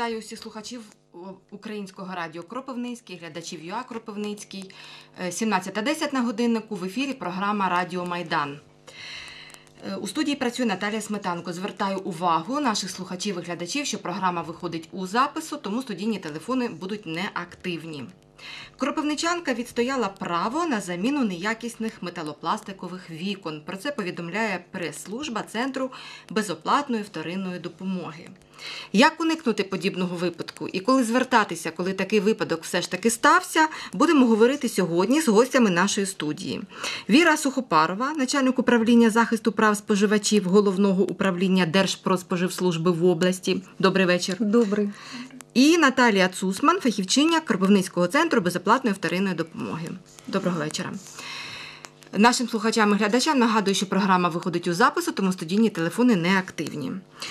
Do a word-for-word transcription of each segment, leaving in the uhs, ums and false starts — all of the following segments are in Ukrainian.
Вітаю усіх слухачів Українського радіо Кропивницький, глядачів ЮА Кропивницький. сімнадцята десять на годиннику, в ефірі програма «Радіо Майдан». У студії працює Наталія Сметанко. Звертаю увагу наших слухачів і глядачів, що програма виходить у запису, тому студійні телефони будуть неактивні. Кропивничанка відстояла право на заміну неякісних металопластикових вікон. Про це повідомляє прес-служба Центру безоплатної вторинної допомоги. Як уникнути подібного випадку і коли звертатися, коли такий випадок все ж таки стався, будемо говорити сьогодні з гостями нашої студії. Віра Сухопарова, начальник управління захисту прав споживачів Головного управління Держпродспоживслужби в області. Добрий вечір. Добрий. І Наталія Цусман, фахівчиня Кропивницького центру безоплатної вторинної допомоги. Доброго вечора. Нашим слухачам і глядачам нагадую, що програма виходить у запису, тому студійні телефони неактивні.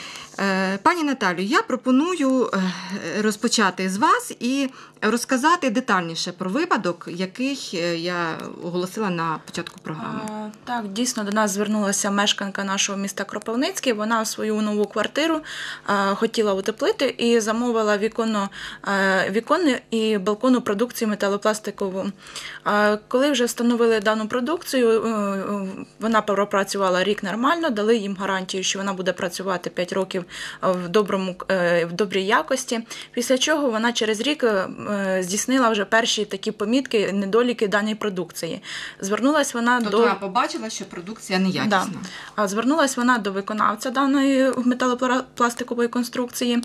Пані Наталю, я пропоную розпочати з вас і розказати детальніше про випадок, який я оголосила на початку програми. А, так, дійсно, до нас звернулася мешканка нашого міста Кропивницький. Вона свою нову квартиру а, хотіла утеплити і замовила віконну, а, віконну і балконну продукцію металопластикову. А, коли вже встановили дану продукцію, вона пропрацювала рік нормально, дали їм гарантію, що вона буде працювати п'ять років в, доброму, в добрій якості, після чого вона через рік здійснила вже перші такі помітки, недоліки даної продукції. Звернулась вона тобто до... вона побачила, що продукція неякісна. Да. Звернулась вона до виконавця даної металопластикової конструкції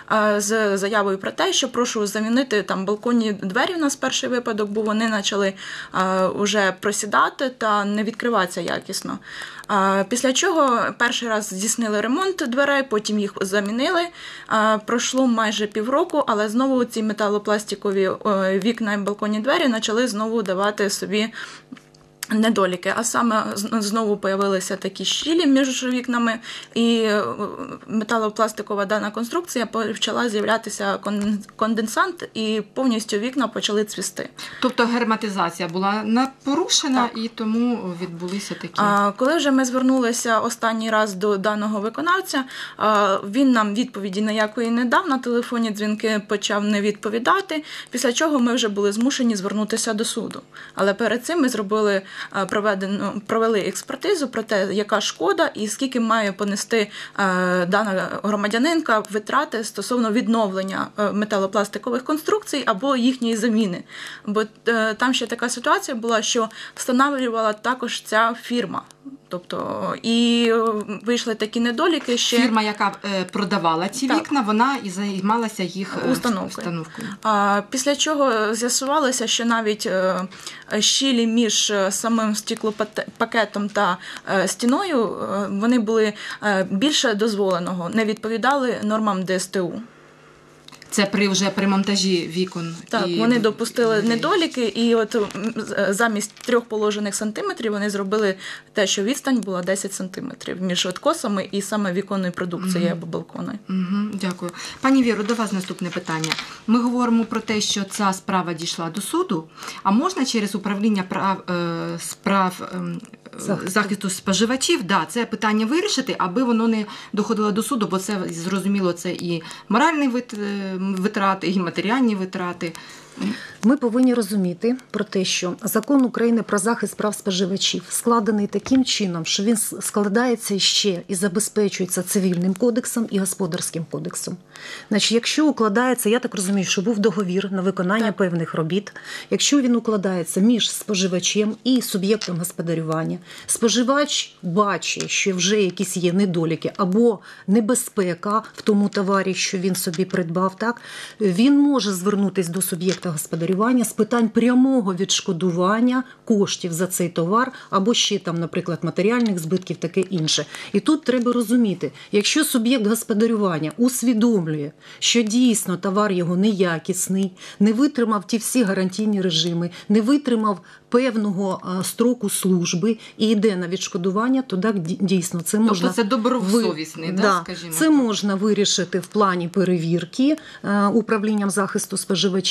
з заявою про те, що прошу замінити там балконні двері. У нас перший випадок, бо вони почали вже просідати та не відкриватися якісно. Після чого перший раз здійснили ремонт дверей, потім їх замінили. Пройшло майже півроку, але знову ці металопластикові вікна і балконні двері почали знову давати собі недоліки, а саме знову появилися такі щілі між вікнами, і металопластикова дана конструкція почала з'являтися конденсант, і повністю вікна почали цвісти. Тобто герметизація була не порушена, так, і тому відбулися такі. А коли вже ми звернулися останній раз до даного виконавця, він нам відповіді ніякої не дав, на телефонні дзвінки почав не відповідати, після чого ми вже були змушені звернутися до суду. Але перед цим ми зробили Проведено, провели експертизу про те, яка шкода і скільки має понести е, дана громадянинка витрати стосовно відновлення е, металопластикових конструкцій або їхньої заміни. Бо е, там ще така ситуація була, що встановлювала також ця фірма. Тобто, і вийшли такі недоліки ще... Фірма, яка продавала ці так. вікна, вона і займалася їх установкою. установкою. А, після чого з'ясувалося, що навіть щілі між самим стеклопакетом та стіною, вони були більше дозволеного, не відповідали нормам Д С Т У. Це при вже при монтажі вікон. Так, і... вони допустили недоліки, і от замість трьох положених сантиметрів вони зробили те, що відстань була десять сантиметрів між откосами і саме віконною продукцією угу. або балконою. Угу, дякую. Пані Віро, до вас наступне питання. Ми говоримо про те, що ця справа дійшла до суду, а можна через управління прав, е, справ е, захисту. захисту споживачів, да, це питання вирішити, аби воно не доходило до суду, бо це, зрозуміло, це і моральний вид, витрати, і матеріальні витрати. Ми повинні розуміти про те, що Закон України про захист прав споживачів складений таким чином, що він складається ще і забезпечується Цивільним кодексом і Господарським кодексом. Значить, якщо укладається, я так розумію, що був договір на виконання так. певних робіт, якщо він укладається між споживачем і суб'єктом господарювання, споживач бачить, що вже якісь є недоліки або небезпека в тому товарі, що він собі придбав, так, він може звернутися до суб'єкта господарювання з питань прямого відшкодування коштів за цей товар або ще там, наприклад, матеріальних збитків, таке інше. І тут треба розуміти, якщо суб'єкт господарювання усвідомлює, що дійсно товар його неякісний, не витримав ті всі гарантійні режими, не витримав певного строку служби і йде на відшкодування, то так дійсно це можна... Тобто це добросовісний, ви... да, скажімо Це так. можна вирішити в плані перевірки управлінням захисту споживачів Головного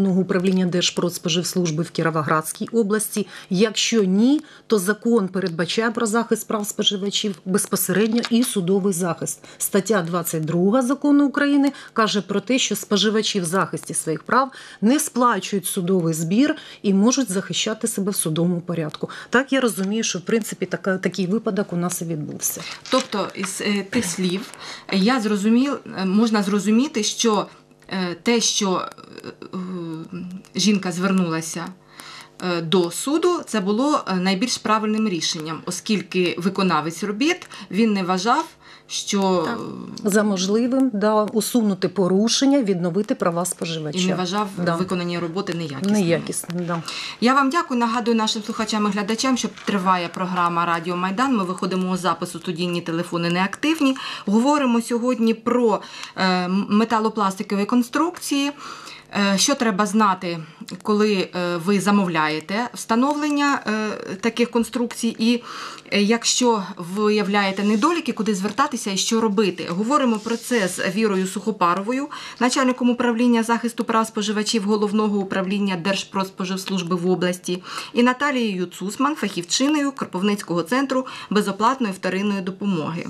Головного управління Держпродспоживслужби в Кіровоградській області? Якщо ні, то закон передбачає про захист прав споживачів безпосередньо і судовий захист. Стаття двадцять друга Закону України каже про те, що споживачі в захисті своїх прав не сплачують судовий збір і можуть захищати себе в судовому порядку. Так я розумію, що в принципі така, такий випадок у нас і відбувся. Тобто із е, тих слів я зрозумів, можна зрозуміти, що е, те, що е, жінка звернулася е, до суду, це було найбільш правильним рішенням, оскільки виконавець робіт, він не вважав, що так. за можливим да, усунути порушення, відновити права споживача. І не вважав да. виконані роботи неякісними. Неякісними, да. Я вам дякую. Нагадую нашим слухачам і глядачам, що триває програма «Радіо Майдан». Ми виходимо у запису, студійні телефони неактивні. Говоримо сьогодні про е, металопластикові конструкції. Що треба знати, коли ви замовляєте встановлення таких конструкцій, і якщо виявляєте недоліки, куди звертатися і що робити? Говоримо про це з Вірою Сухопаровою, начальником управління захисту прав споживачів Головного управління Держпродспоживслужби в області, і Наталією Цусман, фахівчиною Кропивницького центру безоплатної вторинної допомоги.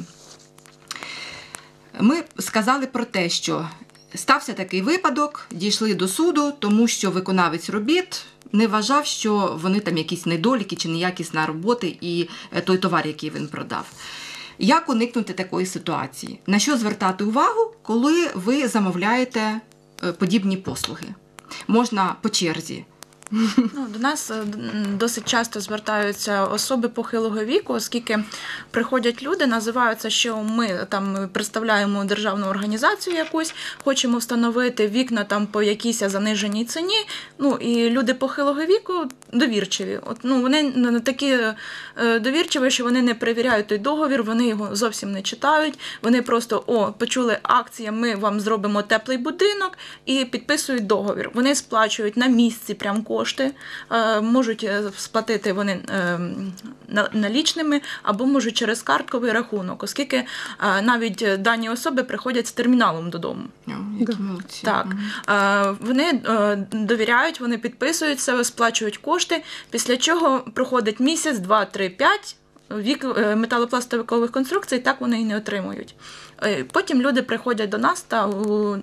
Ми сказали про те, що стався такий випадок, дійшли до суду, тому що виконавець робіт не вважав, що вони там якісь недоліки чи неякісна робота і той товар, який він продав. Як уникнути такої ситуації? На що звертати увагу, коли ви замовляєте подібні послуги? Можна по черзі. Ну, до нас досить часто звертаються особи похилого віку, оскільки приходять люди, називаються, що ми там представляємо державну організацію якусь, хочемо встановити вікна там по якійсь заниженій ціні. Ну, і люди похилого віку довірчиві. От, ну, вони такі довірчиві, що вони не перевіряють той договір, вони його зовсім не читають. Вони просто, о, почули акція, ми вам зробимо теплий будинок, і підписують договір. Вони сплачують на місці прям кошти. Кошти, можуть сплатити вони налічними або можуть через картковий рахунок, оскільки навіть дані особи приходять з терміналом додому. Які молодці. Так. Вони довіряють, вони підписують себе, сплачують кошти, після чого проходить місяць, два, три, п'ять, вік металопластикових конструкцій, так вони і не отримують. Потім люди приходять до нас та у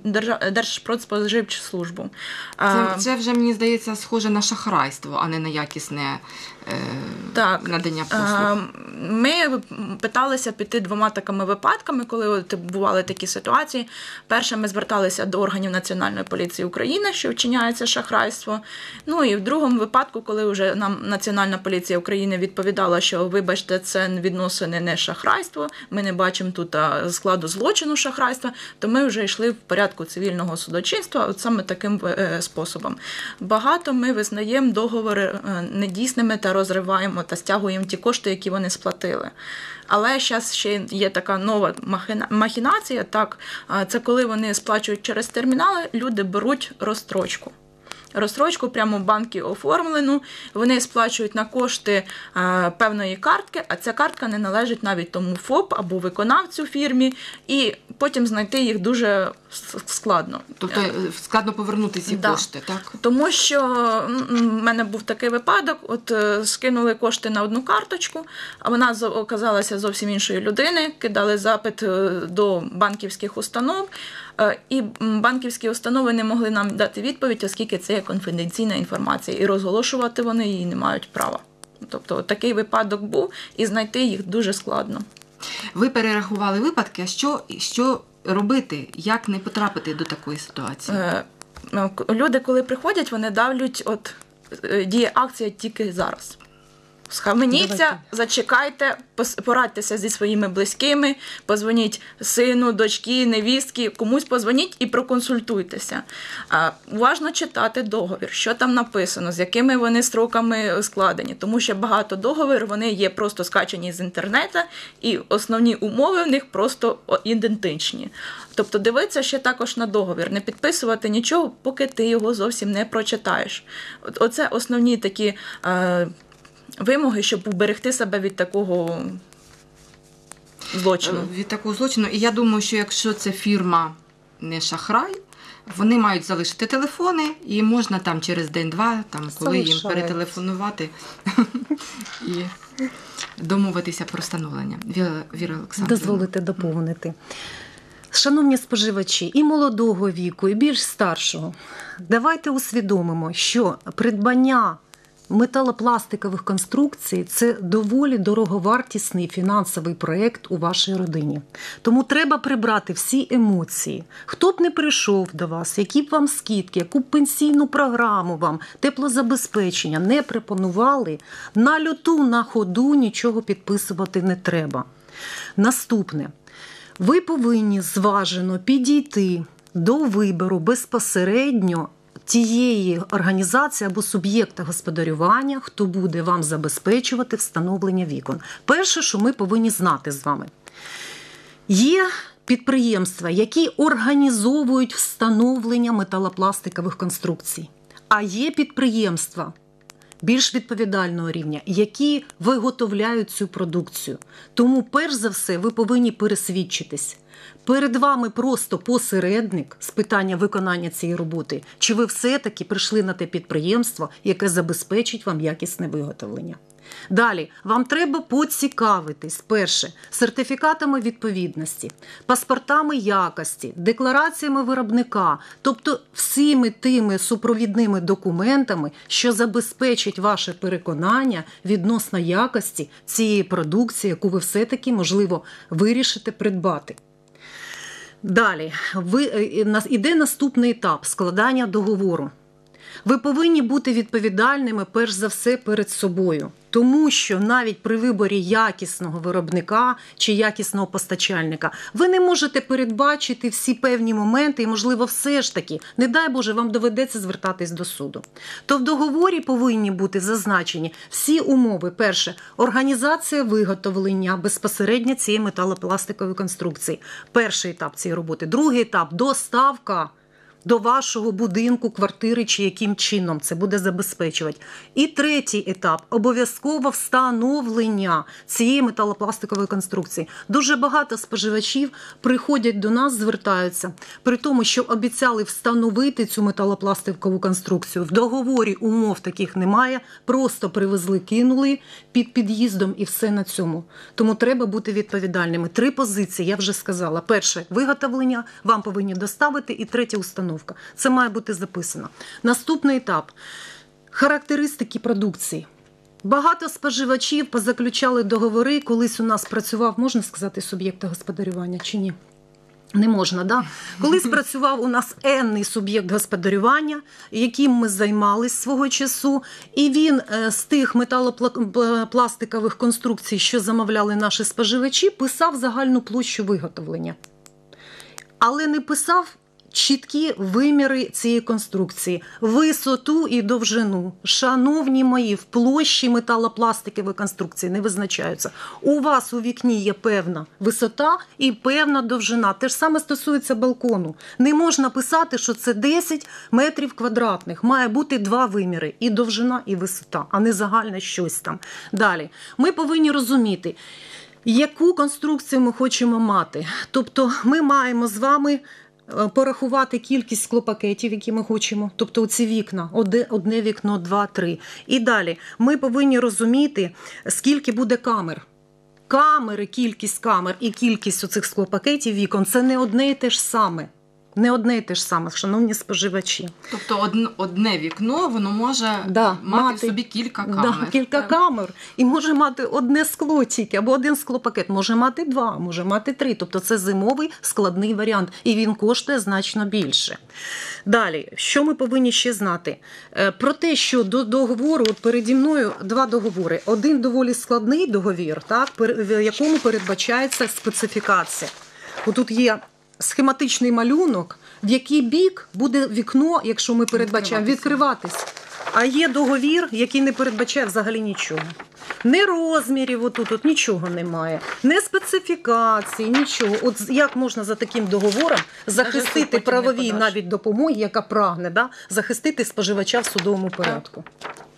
Держпродспоживслужбу. Це, це вже, мені здається, схоже на шахрайство, а не на якісне е, так. надання послуг. Ми питалися піти двома такими випадками, коли от бували такі ситуації. Перше, ми зверталися до органів Національної поліції України, що вчиняється шахрайство. Ну і в другому випадку, коли вже нам Національна поліція України відповідала, що, вибачте, це відносини не шахрайство, ми не бачимо тут складу злочину шахрайства, то ми вже йшли в порядку цивільного судочинства от саме таким способом. Багато ми визнаємо договори недійсними та розриваємо та стягуємо ті кошти, які вони сплатили. Але зараз ще є така нова махінація, так, це коли вони сплачують через термінали, люди беруть розстрочку. Розстрочку прямо в банки оформлену, вони сплачують на кошти е, певної картки, а ця картка не належить навіть тому ФОП або виконавцю фірмі, і потім знайти їх дуже складно. Тобто складно повернути ці да. кошти, так? Тому що в мене був такий випадок, от скинули кошти на одну карточку, а вона оказалася зовсім іншої людини, кидали запит до банківських установ, і банківські установи не могли нам дати відповідь, оскільки це є конфіденційна інформація, і розголошувати вони її не мають права. Тобто такий випадок був, і знайти їх дуже складно. Ви перерахували випадки, а що, що робити, як не потрапити до такої ситуації? Люди, коли приходять, вони давлять, от діє акція тільки зараз. Схаменіться, Давайте. зачекайте, порадьтеся зі своїми близькими, позвоніть сину, дочці, невістки, комусь позвоніть і проконсультуйтеся. А, уважно читати договір, що там написано, з якими вони строками складені, тому що багато договорів, вони є просто скачані з інтернету, і основні умови в них просто ідентичні. Тобто дивитися ще також на договір, не підписувати нічого, поки ти його зовсім не прочитаєш. Оце основні такі е, вимоги, щоб уберегти себе від такого злочину. Від такого злочину. І я думаю, що якщо це фірма не шахрай, вони мають залишити телефони, і можна там через день-два, там, коли їм Залишають. перетелефонувати і домовитися про встановлення. Віра, Віра Олександрівна. Дозволите доповнити. Шановні споживачі, і молодого віку, і більш старшого, давайте усвідомимо, що придбання металопластикових конструкцій – це доволі дороговартісний фінансовий проєкт у вашій родині. Тому треба прибрати всі емоції. Хто б не прийшов до вас, які б вам скидки, яку б пенсійну програму вам, теплозабезпечення не пропонували, на люту, на ходу нічого підписувати не треба. Наступне. Ви повинні зважено підійти до вибору безпосередньо тієї організації або суб'єкта господарювання, хто буде вам забезпечувати встановлення вікон. Перше, що ми повинні знати з вами. Є підприємства, які організовують встановлення металопластикових конструкцій. А є підприємства більш відповідального рівня, які виготовляють цю продукцію. Тому, перш за все, ви повинні пересвідчитись. Перед вами просто посередник з питання виконання цієї роботи, чи ви все-таки прийшли на те підприємство, яке забезпечить вам якісне виготовлення. Далі, вам треба поцікавитись, перше, сертифікатами відповідності, паспортами якості, деклараціями виробника, тобто всіми тими супровідними документами, що забезпечать ваше переконання відносно якості цієї продукції, яку ви все-таки, можливо, вирішите придбати. Далі, ви, іде наступний етап – складання договору. Ви повинні бути відповідальними, перш за все, перед собою. Тому що навіть при виборі якісного виробника чи якісного постачальника ви не можете передбачити всі певні моменти і, можливо, все ж таки, не дай Боже, вам доведеться звертатись до суду. То в договорі повинні бути зазначені всі умови. Перше – організація виготовлення безпосередньо цієї металопластикової конструкції. Перший етап цієї роботи. Другий етап – доставка до вашого будинку, квартири чи яким чином це буде забезпечувати. І третій етап – обов'язково встановлення цієї металопластикової конструкції. Дуже багато споживачів приходять до нас, звертаються, при тому, що обіцяли встановити цю металопластикову конструкцію. В договорі умов таких немає, просто привезли, кинули під під'їздом і все на цьому. Тому треба бути відповідальними. Три позиції, я вже сказала. Перше – виготовлення, вам повинні доставити, і третє – установка. Це має бути записано. Наступний етап – характеристики продукції. Багато споживачів позаключали договори, колись у нас працював, можна сказати, суб'єкт господарювання чи ні? Не можна, да? Колись працював у нас енний суб'єкт господарювання, яким ми займались свого часу, і він з тих металопластикових конструкцій, що замовляли наші споживачі, писав загальну площу виготовлення. Але не писав чіткі виміри цієї конструкції, висоту і довжину. Шановні мої, в площі металопластикової конструкції не визначаються. У вас у вікні є певна висота і певна довжина. Те ж саме стосується балкону. Не можна писати, що це десять метрів квадратних. Має бути два виміри – і довжина, і висота, а не загальне щось там. Далі. Ми повинні розуміти, яку конструкцію ми хочемо мати. Тобто ми маємо з вами порахувати кількість склопакетів, які ми хочемо, тобто ці вікна, одне вікно, два, три. І далі, ми повинні розуміти, скільки буде камер. Камери, кількість камер і кількість оцих склопакетів вікон – це не одне і те ж саме. Не одне і те ж саме, шановні споживачі. Тобто одне, одне вікно, воно може да, мати, мати в собі кілька камер. Да, кілька так? камер. І може мати одне скло тільки, або один склопакет. Може мати два, може мати три. Тобто це зимовий складний варіант. І він коштує значно більше. Далі, що ми повинні ще знати? Про те, що до договору, от переді мною два договори. Один доволі складний договір, так, в якому передбачається специфікація. Отут є схематичний малюнок, в який бік буде вікно, якщо ми передбачаємо, відкриватись. А є договір, який не передбачає взагалі нічого. Не розмірів отут, от нічого немає, не специфікації, нічого. От як можна за таким договором захистити правовій навіть допомоги, яка прагне, да, захистити споживача в судовому порядку?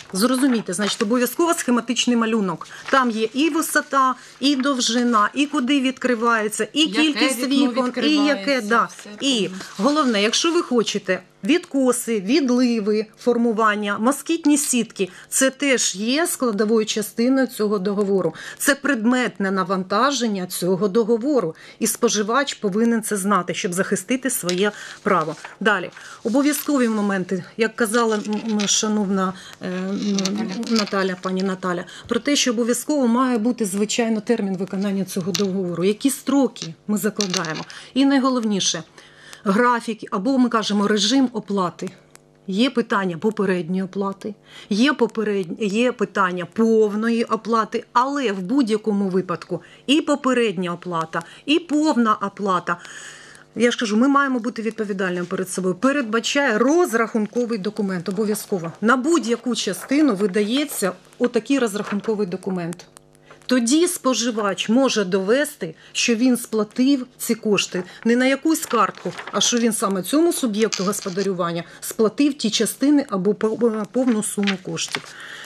Зрозумійте, значить, обов'язково схематичний малюнок. Там є і висота, і довжина, і куди відкривається, і Яке кількість вікно вікон, і яке. відкривається, Да. все І повністю. головне, якщо ви хочете відкоси, відливи, формування, москітні сітки – це теж є складовою частиною цього договору. Це предметне навантаження цього договору. І споживач повинен це знати, щоб захистити своє право. Далі. Обов'язкові моменти, як казала м, шановна е, м, Наталя, пані Наталя, про те, що обов'язково має бути, звичайно, термін виконання цього договору. Які строки ми закладаємо. І найголовніше – графік, або ми кажемо режим оплати. Є питання попередньої оплати, є, попередні, є питання повної оплати, але в будь-якому випадку і попередня оплата, і повна оплата, я ж кажу, ми маємо бути відповідальними перед собою, передбачає розрахунковий документ обов'язково. На будь-яку частину видається отакий розрахунковий документ. Тоді споживач може довести, що він сплатив ці кошти не на якусь картку, а що він саме цьому суб'єкту господарювання сплатив ті частини або повну суму коштів.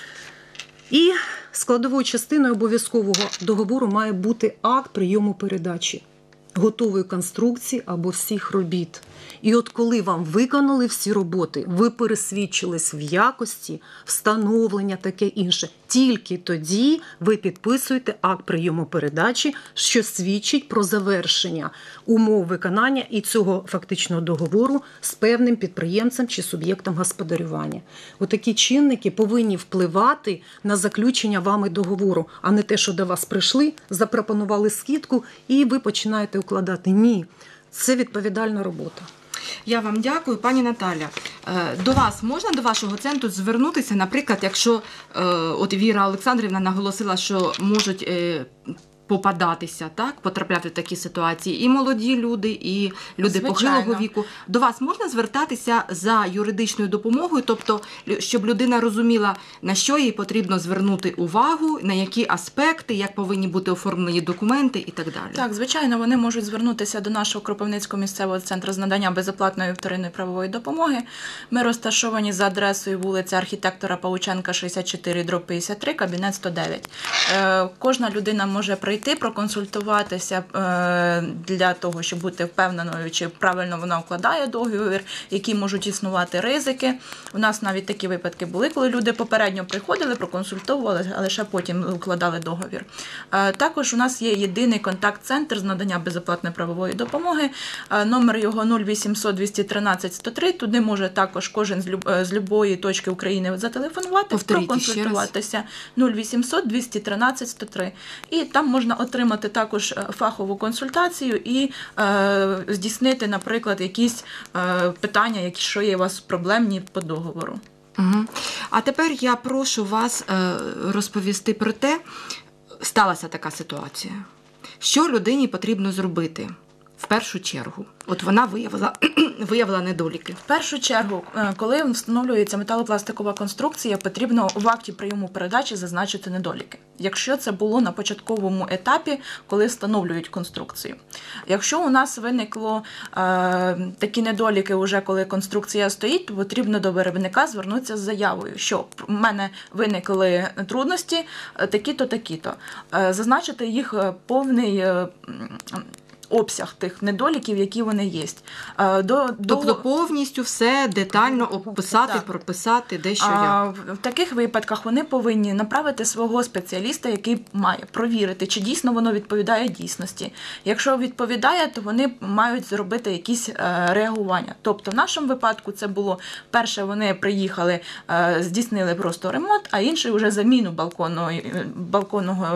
І складовою частиною обов'язкового договору має бути акт прийому передачі готової конструкції або всіх робіт. І от коли вам виконали всі роботи, ви пересвідчились в якості, встановлення, таке інше, тільки тоді ви підписуєте акт прийому передачі, що свідчить про завершення умов виконання і цього фактичного договору з певним підприємцем чи суб'єктом господарювання. Отакі чинники повинні впливати на заключення вами договору, а не те, що до вас прийшли, запропонували скидку і ви починаєте укладати. Ні, це відповідальна робота. Я вам дякую, пані Наталя. Е, До вас можна, до вашого центру звернутися, наприклад, якщо е, от Віра Олександрівна наголосила, що можуть е, попадатися, так, потрапляти в такі ситуації і молоді люди, і люди Звичайно. похилого віку. До вас можна звертатися за юридичною допомогою, тобто, лю- щоб людина розуміла, на що їй потрібно звернути увагу, на які аспекти, як повинні бути оформлені документи і так далі. Так, звичайно, вони можуть звернутися до нашого Кропивницького місцевого центру з надання безоплатної вторинної правової допомоги. Ми розташовані за адресою вулиця архітектора Павученка, шістдесят чотири, дроб п'ятдесят три, кабінет сто дев'ять. Е, Кожна людина може прийти, проконсультуватися е, для того, щоб бути впевненою, чи правильно вона укладає договір, які можуть існувати ризики. У нас навіть такі випадки були, коли люди попередньо приходили, проконсультовувалися, але ще потім укладали договір. Е, Також у нас є єдиний контакт-центр з надання безоплатної правової допомоги. Е, Номер його нуль вісімсот двісті тринадцять сто три. Туди може також кожен з люб- з любої точки України зателефонувати, Повторіть ще раз. проконсультуватися. нуль вісімсот двісті тринадцять сто три. І там можна отримати також е, фахову консультацію і е, здійснити, наприклад, якісь е, питання, якщо є у вас проблемні по договору. Угу. А тепер я прошу вас е, розповісти про те, сталася така ситуація. Що людині потрібно зробити в першу чергу? От вона виявила, виявила недоліки. В першу чергу, е, коли встановлюється металопластикова конструкція, потрібно в акті прийому передачі зазначити недоліки. Якщо це було на початковому етапі, коли встановлюють конструкцію. Якщо у нас виникло е, такі недоліки, вже коли конструкція стоїть, то потрібно до виробника звернутися з заявою, що в мене виникли трудності е, такі-то, такі-то. Е, зазначити їх е, повний е, обсяг тих недоліків, які вони є. Е, До, Тобто до... повністю все детально описати, Так. прописати, де що А, як. в- в таких випадках вони повинні направити свого спеціаліста, який має провірити, чи дійсно воно відповідає дійсності. Якщо відповідає, то вони мають зробити якісь е, реагування. Тобто в нашому випадку це було, перше, вони приїхали, е, здійснили просто ремонт, а інший вже заміну балконного, балконного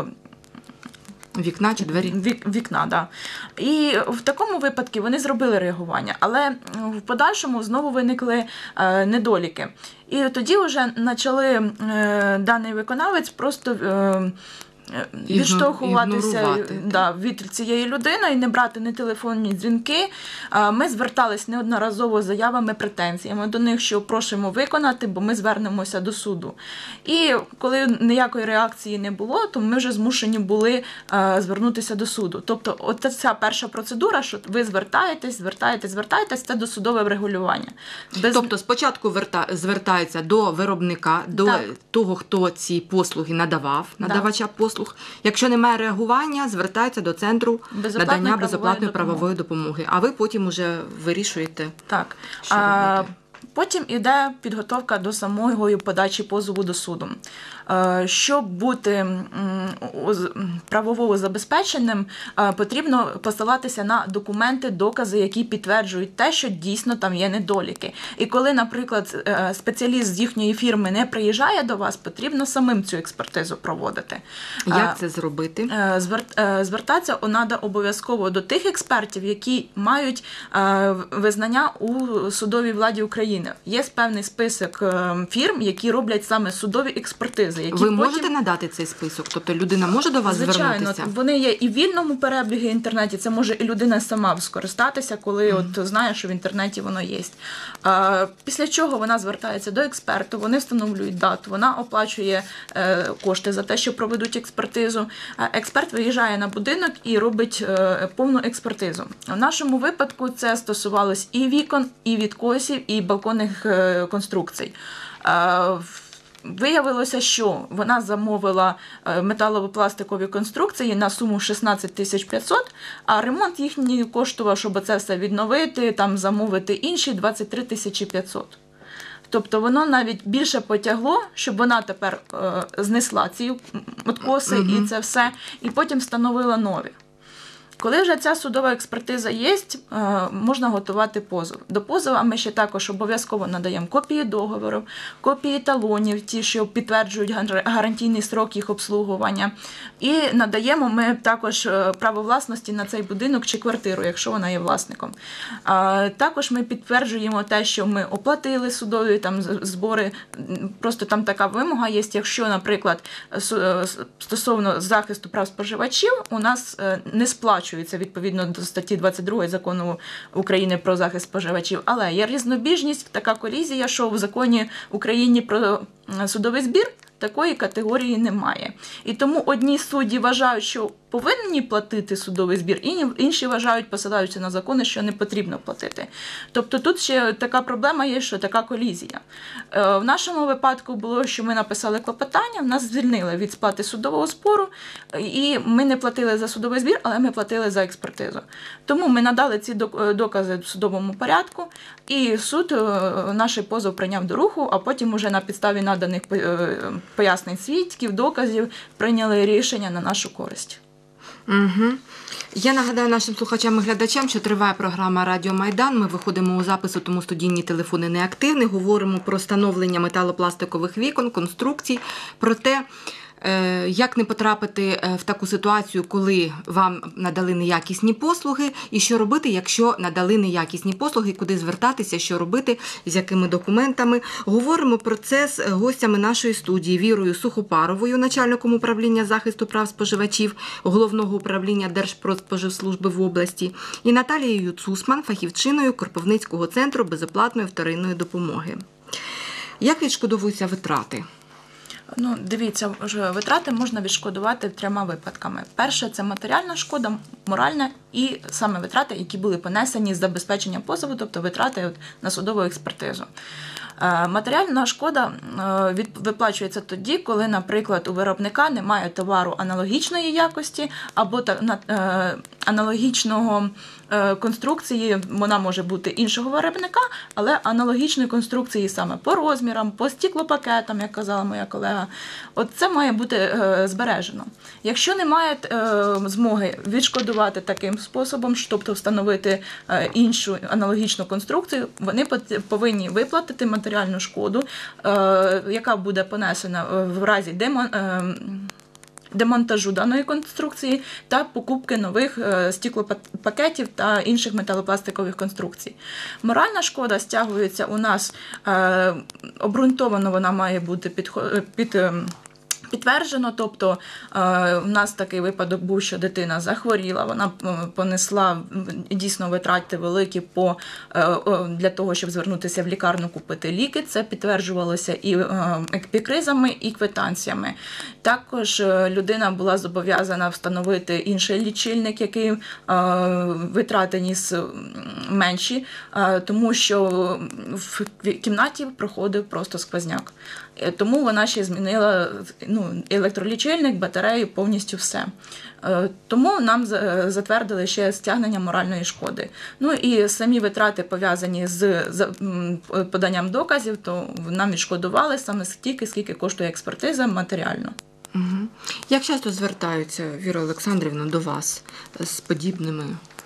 Вікна чи двері. Вік, вікна, да. І в такому випадку вони зробили реагування, але в подальшому знову виникли е, недоліки. І тоді вже почали е, даний виконавець просто е, відштовхуватися ігнорувати. да, від цієї людини і не брати ні телефонні дзвінки. Ми звертались неодноразово з заявами, претензіями до них, що просимо виконати, бо ми звернемося до суду. І коли ніякої реакції не було, то ми вже змушені були звернутися до суду. Тобто от ця перша процедура, що ви звертаєтесь, звертаєтесь, звертаєтесь, це досудове врегулювання. Без... Тобто спочатку верта... звертається до виробника, до Так. того, хто ці послуги надавав, надавача Так. послуг. Якщо немає реагування, звертається до центру Безоплатної надання правової безоплатної допомоги. правової допомоги. А ви потім уже вирішуєте. Так. Що А, робити? потім іде підготовка до самої подачі позову до суду. Е, Щоб бути м, уз- правово забезпеченим, е, потрібно посилатися на документи, докази, які підтверджують те, що дійсно там є недоліки. І коли, наприклад, е, спеціаліст з їхньої фірми не приїжджає до вас, потрібно самим цю експертизу проводити. Як це зробити? Е, звер- е, Звертатися треба обов'язково до тих експертів, які мають е, визнання у судовій владі України. Є певний список е, фірм, які роблять саме судові експертизи. Які Ви потім... можете надати цей список? Тобто людина може до вас Звичайно, звернутися? вони є і в вільному перебігі в інтернеті, це може і людина сама скористатися, коли mm. от знає, що в інтернеті воно є. А, після чого вона звертається до експерту, вони встановлюють дату, вона оплачує е, кошти за те, що проведуть експертизу. А експерт виїжджає на будинок і робить е, повну експертизу. В нашому випадку це стосувалось і вікон, і відкосів, і балконних е, конструкцій. А, Виявилося, що вона замовила металово-пластикові конструкції на суму шістнадцять тисяч п'ятсот, а ремонт їхній коштував, щоб це все відновити, там замовити інші двадцять три тисячі п'ятсот. Тобто воно навіть більше потягло, щоб вона тепер е, знесла ці откоси Угу. і це все, і потім встановила нові. Коли вже ця судова експертиза є, можна готувати позов. До позова ми ще також обов'язково надаємо копії договору, копії талонів, ті, що підтверджують гарантійний строк їх обслуговування. І надаємо ми також право власності на цей будинок чи квартиру, якщо вона є власником. Також ми підтверджуємо те, що ми оплатили судові там збори. Просто там така вимога є, якщо, наприклад, стосовно захисту прав споживачів, у нас не сплачується відповідно до статті двадцять другої Закону України про захист споживачів. Але є різнобіжність, така колізія, що в Законі України про судовий збір такої категорії немає. І тому одні судді вважають, що повинні платити судовий збір, інші вважають, посилаються на закони, що не потрібно платити. Тобто тут ще така проблема є, що така колізія. В нашому випадку було, що ми написали клопотання, нас звільнили від сплати судового спору, і ми не платили за судовий збір, але ми платили за експертизу. Тому ми надали ці докази в судовому порядку, і суд наш позов прийняв до руху, а потім уже на підставі наданих пояснень свідків, доказів прийняли рішення на нашу користь. Угу. Я нагадаю нашим слухачам і глядачам, що триває програма «Радіо Майдан». Ми виходимо у запису, тому студійні телефони неактивні. Говоримо про встановлення металопластикових вікон, конструкцій, про те, як не потрапити в таку ситуацію, коли вам надали неякісні послуги, і що робити, якщо надали неякісні послуги, куди звертатися, що робити, з якими документами. Говоримо про це з гостями нашої студії: Вірою Сухопаровою, начальником управління захисту прав споживачів Головного управління Держпродспоживслужби в області, і Наталією Цусман, фахівчиною Кропивницького центру безоплатної вторинної допомоги. Як відшкодовуються витрати? Ну, дивіться, витрати можна відшкодувати трьома випадками. Перше – це матеріальна шкода, моральна і саме витрати, які були понесені з забезпеченням позову, тобто витрати на судову експертизу. Матеріальна шкода виплачується тоді, коли, наприклад, у виробника немає товару аналогічної якості або аналогічного конструкції, вона може бути іншого виробника, але аналогічної конструкції саме по розмірам, по стеклопакетам, як казала моя колега. От це має бути збережено. Якщо немає змоги відшкодувати таким способом, тобто встановити іншу аналогічну конструкцію, вони повинні виплатити матеріальну шкоду, яка буде понесена в разі демонтажу демонтажу даної конструкції та покупки нових стеклопакетів та інших металопластикових конструкцій. Моральна шкода стягується у нас, обґрунтовано вона має бути під, під підтверджено, тобто е, у нас такий випадок був, що дитина захворіла, вона понесла дійсно витрати великі по, е, для того, щоб звернутися в лікарню купити ліки. Це підтверджувалося і е, епікризами, і квитанціями. Також людина була зобов'язана встановити інший лічильник, який е, витрати ніс менші, е, тому що в кімнаті проходив просто сквозняк. Тому вона ще змінила ну, електролічильник, батарею, повністю все. Тому нам затвердили ще стягнення моральної шкоди. Ну і самі витрати, пов'язані з поданням доказів, то нам відшкодували саме стільки, скільки коштує експертиза матеріально. Угу. Як часто звертаються, Віра Олександрівна, до вас з подібними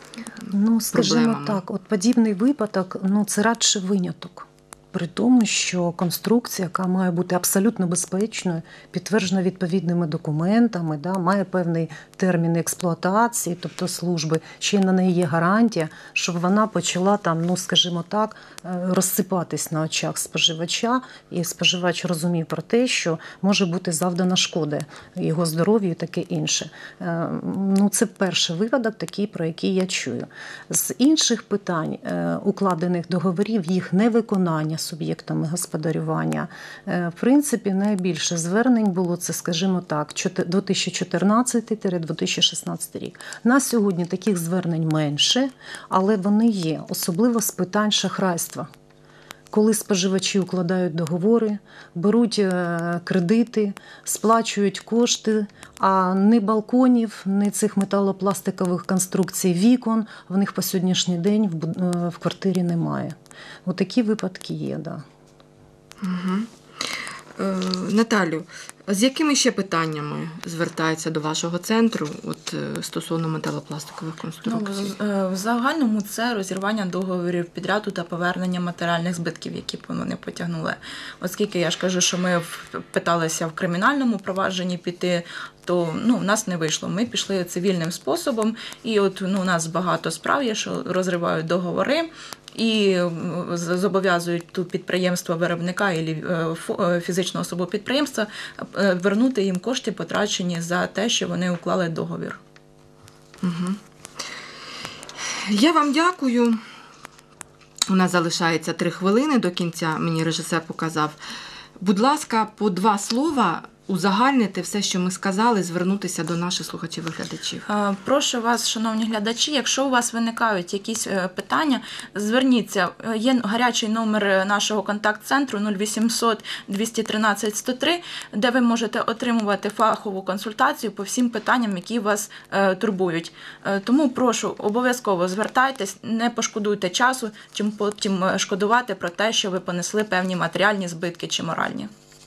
Ну, скажімо проблемами? так, от подібний випадок, ну, це радше виняток. При тому, що конструкція, яка має бути абсолютно безпечною, підтверджена відповідними документами, да, має певний термін експлуатації, тобто служби, ще на неї є гарантія, щоб вона почала там, ну, скажімо так, розсипатись на очах споживача, і споживач розумів про те, що може бути завдана шкода його здоров'ю і таке інше. Ну, це перший випадок такий, про який я чую. З інших питань, укладених договорів, їх невиконання суб'єктами господарювання. В принципі, найбільше звернень було це, скажімо так, дві тисячі чотирнадцятий - дві тисячі шістнадцятий рік. На сьогодні таких звернень менше, але вони є, особливо з питань шахрайства. Коли споживачі укладають договори, беруть кредити, сплачують кошти, а ні балконів, ні цих металопластикових конструкцій вікон в них по сьогоднішній день в квартирі немає. Ось такі випадки є, так. Да. Угу. Е, Наталю, з якими ще питаннями звертаються до вашого центру от, стосовно металопластикових конструкцій? Ну, в загальному це розірвання договорів підряду та повернення матеріальних збитків, які вони потягнули. Оскільки я ж кажу, що ми питалися в кримінальному провадженні піти, то ну, в нас не вийшло. Ми пішли цивільним способом, і от ну, у нас багато справ є, що розривають договори, і зобов'язують тут підприємство виробника або фізичну особу підприємства вернути їм кошти, потрачені за те, що вони уклали договір. Угу. Я вам дякую. У нас залишається три хвилини до кінця, мені режисер показав. Будь ласка, по два слова узагальнити все, що ми сказали, звернутися до наших слухачів і глядачів. Прошу вас, шановні глядачі, якщо у вас виникають якісь питання, зверніться. Є гарячий номер нашого контакт-центру нуль вісімсот двісті тринадцять сто три, де ви можете отримувати фахову консультацію по всім питанням, які вас турбують. Тому прошу, обов'язково звертайтесь, не пошкодуйте часу, чим потім шкодувати про те, що ви понесли певні матеріальні збитки чи моральні.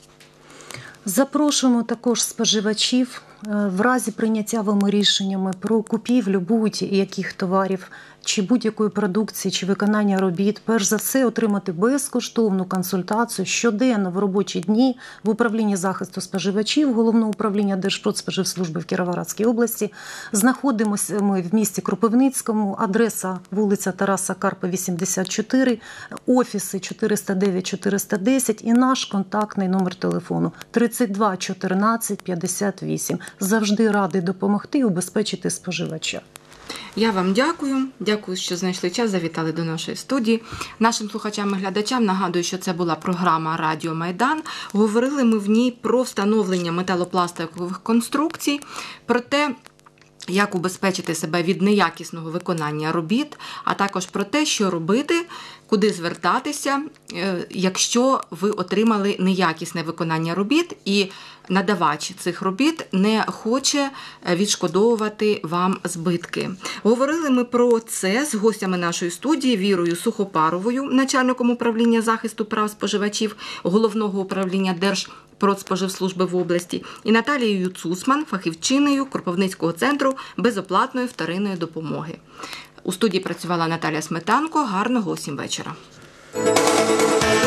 Запрошуємо також споживачів в разі прийняття вами рішеннями про купівлю будь-яких товарів чи будь-якої продукції, чи виконання робіт, перш за все отримати безкоштовну консультацію щоденно в робочі дні в управлінні захисту споживачів Головного управління Держпродспоживслужби в Кіровоградській області. Знаходимося ми в місті Кропивницькому, адреса вулиця Тараса Карпа, вісімдесят чотири, офіси чотириста дев'ять чотириста десять і наш контактний номер телефону тридцять два чотирнадцять п'ятдесят вісім. Завжди радий допомогти і убезпечити споживача. Я вам дякую. Дякую, що знайшли час, завітали до нашої студії. Нашим слухачам і глядачам нагадую, що це була програма «Радіо Майдан». Говорили ми в ній про встановлення металопластикових конструкцій, про те, як убезпечити себе від неякісного виконання робіт, а також про те, що робити, куди звертатися, якщо ви отримали неякісне виконання робіт і надавач цих робіт не хоче відшкодовувати вам збитки. Говорили ми про це з гостями нашої студії Вірою Сухопаровою, начальником управління захисту прав споживачів Головного управління Держпродспоживслужби в області, і Наталією Цусман, фахівчиною Кропивницького центру безоплатної вторинної допомоги. У студії працювала Наталія Сметанко. Гарного усім вечора.